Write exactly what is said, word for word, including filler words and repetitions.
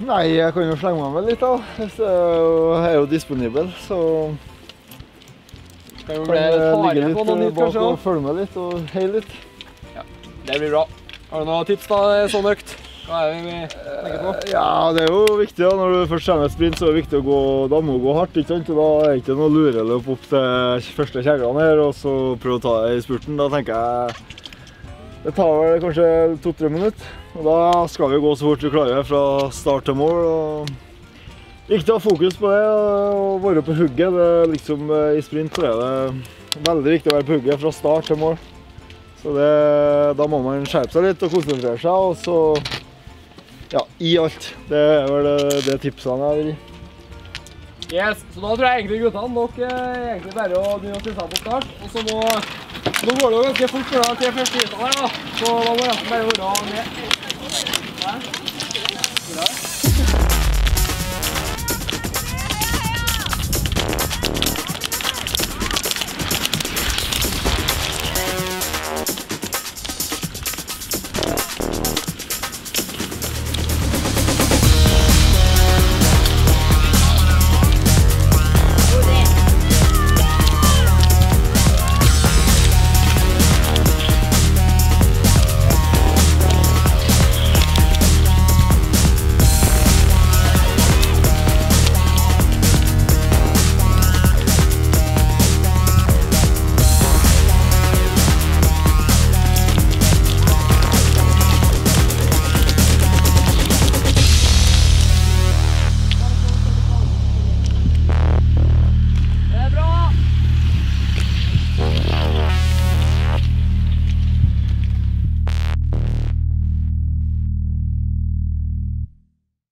Nei, jeg kan jo slenge meg med litt da. Jeg er jo disponibel, så kan vi ligge litt bak og følge med litt og heie litt. Ja, det blir bra. Har du noen tips da, sånn økt? Hva er det vi tenker på? Ja, det er jo viktig da. Når du først kommer et sprint, så er det viktig å gå, da må du gå hardt, ikke sant? Da er det ikke noe lureløp opp til første kjeglene her, og så prøve å ta det i spurten. Da tenker jeg det tar vel kanskje to-tre minutter, og da skal vi gå så fort vi klarer fra start til mål. Og viktig å ha fokus på det og være på hugget. Det er liksom, i sprint så er det veldig viktig å være på hugget fra start til mål. Så det, da må man skjerpe seg litt og konsentrere seg, og så ja, i alt. Det er vel det, det tipsene jeg vil gi. Yes, så da tror jeg egentlig guttene nok eh, egentlig bare å begynne å stille seg på start, og så må nå går det jo ganske fort for deg til første hitene her da, så da må jeg bare være med. Hæ?